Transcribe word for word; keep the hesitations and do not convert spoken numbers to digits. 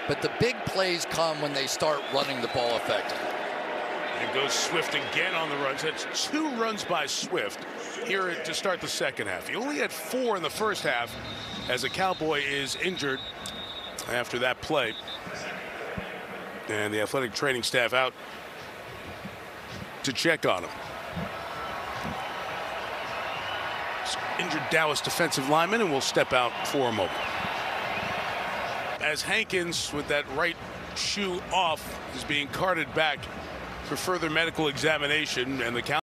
but the big plays come when they start running the ball effectively. And goes Swift again on the runs. That's two runs by Swift here to start the second half. He only had four in the first half as a Cowboy is injured after that play. And the athletic training staff out to check on him. Injured Dallas defensive lineman and will step out for a moment. As Hankins, with that right shoe off, is being carted back for further medical examination, and the